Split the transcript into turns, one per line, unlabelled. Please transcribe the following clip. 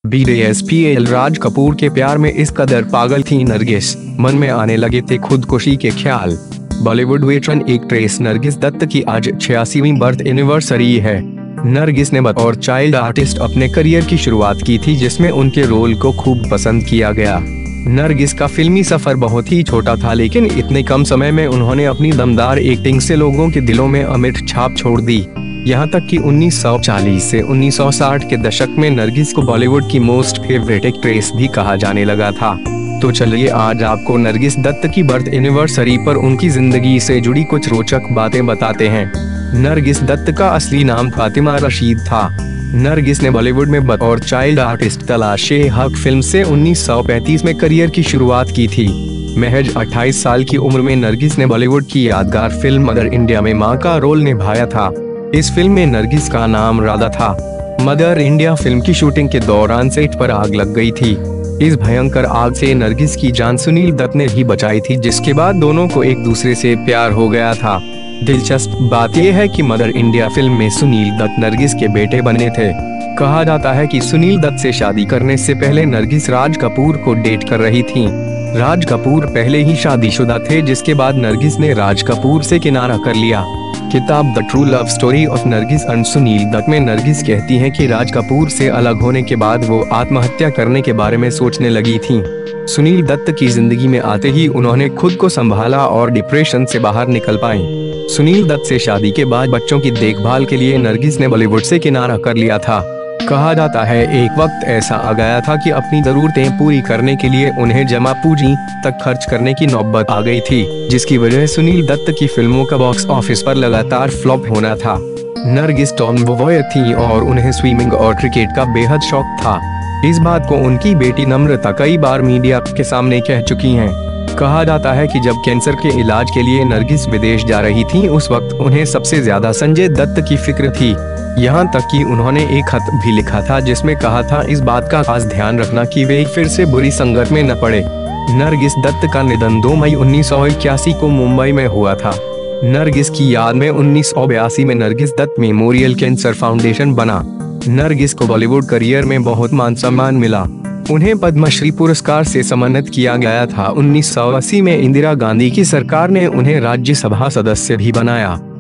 BDSPL Raj Kapoor के प्यार में इस कदर पागल थी नरगिस, मन में आने लगे थे खुदकुशी के ख्याल। बॉलीवुड वेटरन एक्ट्रेस नरगिस दत्त की आज 86वीं बर्थ एनिवर्सरी है। नरगिस ने बतौर चाइल्ड आर्टिस्ट अपने करियर की शुरुआत की थी, जिसमें उनके रोल को खूब पसंद किया गया। नरगिस का फिल्मी सफर बहुत ही छोटा था, लेकिन इतने कम समय में उन्होंने अपनी दमदार एक्टिंग से लोगों के दिलों में अमिट छाप छोड़ दी। यहाँ तक कि 1940 से 1960 के दशक में नरगिस को बॉलीवुड की मोस्ट फेवरेट एक्ट्रेस भी कहा जाने लगा था। तो चलिए आज आपको नरगिस दत्त की बर्थ एनिवर्सरी पर उनकी जिंदगी से जुड़ी कुछ रोचक बातें बताते हैं। नरगिस दत्त का असली नाम फातिमा रशीद था। नरगिस ने बॉलीवुड में बतौर चाइल्ड आर्टिस्ट तलाशे हक फिल्म से 1935 में करियर की शुरुआत की थी। महज 28 साल की उम्र में नरगिस ने बॉलीवुड की यादगार फिल्म मदर इंडिया में मां का रोल निभाया था। इस फिल्म में नरगिस का नाम राधा था। मदर इंडिया फिल्म की शूटिंग के दौरान सेट पर आग लग गई थी। इस भयंकर आग से नरगिस की जान सुनील दत्त ने ही बचाई थी, जिसके बाद दोनों को एक दूसरे से प्यार हो गया था। दिलचस्प बात यह है कि मदर इंडिया फिल्म में सुनील दत्त नरगिस के बेटे बने थे। कहा जाता है कि सुनील दत्त से शादी करने से पहले नरगिस राज कपूर को डेट कर रही थीं। राज कपूर पहले ही शादीशुदा थे, जिसके बाद नरगिस ने राज कपूर से किनारा कर लिया। किताब the true love story of Nargis and Sunil Dutt में नरगिस कहती हैं कि राज कपूर से अलग होने के बाद वो आत्महत्या करने के बारे में सोचने लगी थीं। सुनील दत्त की जिंदगी में आते ही उन्होंने खुद को संभाला और डिप्रेशन से बाहर निकल पाईं। सुनील दत्त से शादी के बाद बच्चों की देखभाल के लिए नरगिस ने बॉलीवुड से किनारा कर लिया था। कहा जाता है एक वक्त ऐसा आ गया था कि अपनी जरूरतें पूरी करने के लिए उन्हें जमा पूंजी तक खर्च करने की नौबत आ गई थी, जिसकी वजह सुनील दत्त की फिल्मों का बॉक्स ऑफिस पर लगातार फ्लॉप होना था। नरगिस टॉमबॉय थी और उन्हें स्विमिंग और क्रिकेट का बेहद शौक था। इस बात को उनकी बेटी नम्रता कई बार मीडिया के सामने कह चुकी हैं। कहा जाता है कि जब कैंसर के इलाज के लिए नरगिस विदेश जा रही थी, उस वक्त उन्हें सबसे ज्यादा संजय दत्त की फिक्र थी। यहाँ तक कि उन्होंने एक खत भी लिखा था, जिसमें कहा था इस बात का खास ध्यान रखना कि वे फिर से बुरी संगत में न पड़े। नरगिस दत्त का निधन 2 मई 1981 को मुंबई में हुआ था। नरगिस की याद में 1982 में Nargis Dutt memorial cancer foundation बना। नरगिस को बॉलीवुड करियर में बहुत मान सम्मान मिला। उन्हें पद्मश्री पुरस्कार से सम्मानित किया गया था। 1980 में इंदिरा गांधी की सरकार ने उन्हें राज्यसभा सदस्य भी बनाया।